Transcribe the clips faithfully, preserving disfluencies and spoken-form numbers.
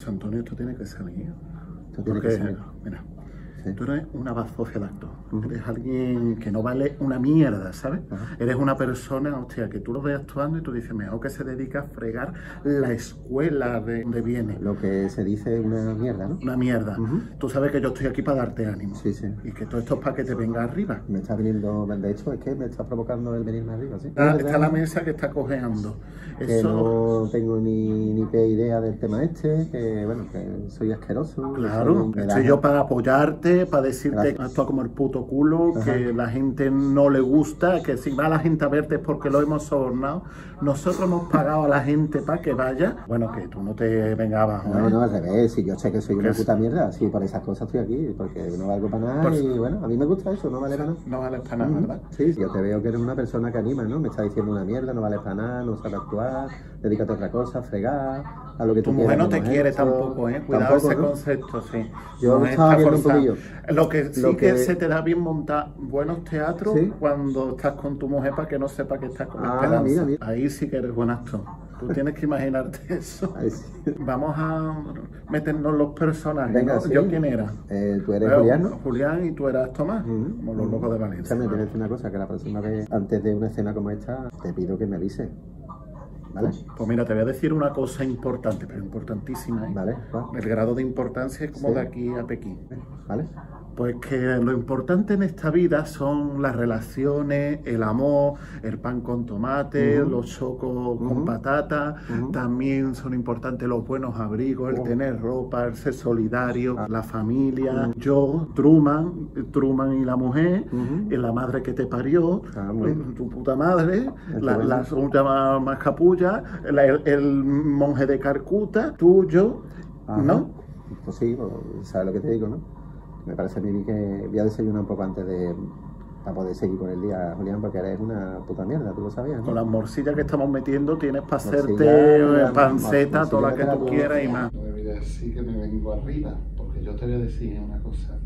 Antonio, esto tiene que salir. Esto tiene Porque, que salir. mira, Sí. tú eres una bazofia de actor. Uh -huh. Eres alguien que no vale una mierda, ¿sabes? Uh -huh. Eres una persona, hostia, que tú lo ves actuando y tú dices, mejor que se dedica a fregar la escuela de donde viene. Lo que se dice es una mierda, ¿no? Una mierda. Uh -huh. Tú sabes que yo estoy aquí para darte ánimo. Sí, sí. Y que todo esto es para que te venga arriba. Me está viniendo, de hecho, es que me está provocando el venirme arriba, ¿sí? Ah, está la mesa que está cojeando. Que Eso... no tengo ni, ni qué idea del tema este, que bueno, que soy asqueroso. Claro, soy, estoy yo para apoyarte, para decirte Gracias. que actúa como el puto culo, Ajá. que la gente no le gusta, que si va la gente a verte es porque lo hemos sobornado. Nosotros hemos pagado a la gente para que vaya. Bueno, que tú no te vengas abajo. No, ¿eh? no, al revés, si yo sé que soy una es? puta mierda, sí, por esas cosas estoy aquí, porque no valgo para nada Por... y bueno, a mí me gusta eso, no vale para nada. No vales para nada, Mm-hmm. ¿verdad? Sí, yo te veo que eres una persona que anima, ¿no? Me está diciendo una mierda, no vales para nada, no sabes actuar, dedícate a otra cosa, fregar, a lo que tú Tu quieras. mujer no te quiere eso... tampoco, ¿eh? Cuidado Tampoco, ese ¿no? concepto, sí. Yo No estaba viendo un poquillo. Lo que sí Lo que... que se te da bien montar buenos teatros, ¿sí?, cuando estás con tu mujer para que no sepa que estás con ah, Esperanza. Mira, mira. Ahí sí que eres buen actor. Tú tienes que imaginarte eso. Ahí sí. Vamos a meternos los personajes. Venga, ¿no? sí. ¿Yo quién era? Eh, tú eres Pero, Julián, ¿no? Julián y tú eras Tomás, Mm-hmm. como los locos de Valencia. Escúchame, te voy a decir una cosa, que la próxima vez, antes de una escena como esta, te pido que me avises. ¿Vale? Pues mira, te voy a decir una cosa importante, pero importantísima, ¿eh? Vale, va. El grado de importancia es como Sí. de aquí a Pekín. Vale. Pues que lo importante en esta vida son las relaciones, el amor, el pan con tomate, uh-huh. los chocos uh-huh. con patata. Uh-huh. También son importantes los buenos abrigos, el uh-huh. tener ropa, el ser solidario, uh-huh. la familia. Uh-huh. Yo, Truman, Truman y la mujer, uh-huh. y la madre que te parió, ah, tu puta madre, la, la segunda más, más capulla, la, el, el monje de Calcuta, tú, yo, uh-huh. ¿no? Pues sí, pues, sabes lo que te digo, ¿no? Me parece a mí que voy a desayunar un poco antes de... para poder seguir con el día, Julián, porque eres una puta mierda, tú lo sabías, ¿no? Con las morcillas que estamos metiendo tienes para hacerte panceta, morcilla, toda la que tú quieras y más. No me voy a decir que me vengo arriba, porque yo te voy a decir una cosa.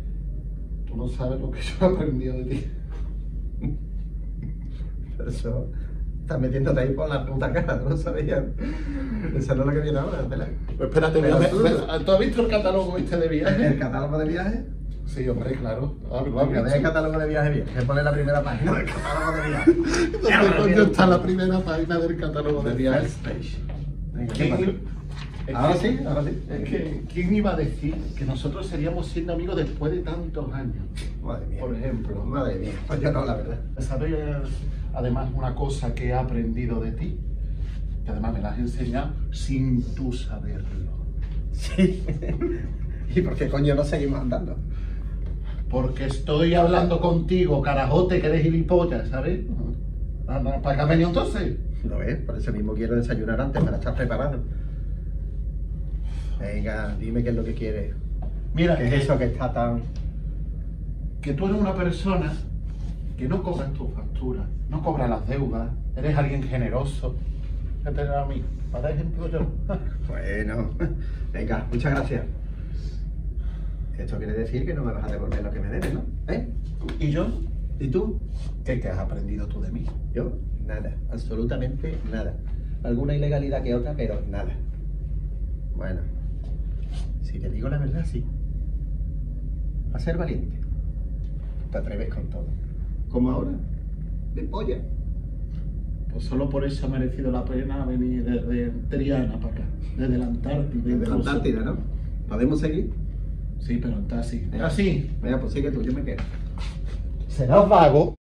Tú no sabes lo que yo he aprendido de ti. Pero eso... Estás metiéndote ahí por la puta cara, ¿no lo sabías? Eso no es lo que viene ahora, ¿verdad? Pues espérate, mira, tú... ¿tú has visto el catálogo este de viaje? ¿El catálogo de viaje? Sí, hombre, claro. Venga, ve el catálogo de viaje bien, que pone la primera página del catálogo de viaje. ¿Dónde coño está la primera página del catálogo de viaje? ¿Quién... Ahora que, sí, ahora sí. Es que, ¿quién iba a decir que nosotros seríamos siendo amigos después de tantos años? Madre mía. Por ejemplo. Madre mía. Pues yo no, la verdad. ¿Sabes además una cosa que he aprendido de ti? Que además me la has enseñado sin tú saberlo. Sí. ¿Y por qué coño no seguimos andando? Porque estoy hablando contigo, carajote, que eres gilipollas, ¿sabes? ¿Para qué has venido entonces? ¿Lo ves? Por eso mismo quiero desayunar antes, para estar preparado. Venga, dime qué es lo que quieres. Mira, ¿qué es eso que está tan...? Que tú eres una persona que no cobras tus facturas, no cobras las deudas, eres alguien generoso. Fíjate a mí, para ejemplo yo. Bueno, venga, muchas gracias. Esto quiere decir que no me vas a devolver lo que me debes, ¿no? ¿Eh? ¿Y yo? ¿Y tú? ¿Qué, qué has aprendido tú de mí? Yo, nada, absolutamente nada. Alguna ilegalidad que otra, pero nada. Bueno, si te digo la verdad, sí. A ser valiente. Te atreves con todo. Como ahora, de polla. Pues solo por eso ha merecido la pena venir desde Triana para acá, desde la Antártida. Desde la Antártida, ¿no? ¿Podemos seguir? Sí, pero en taxi. ¿Así? Venga, pues sigue tú, yo me quedo. ¿Serás vago?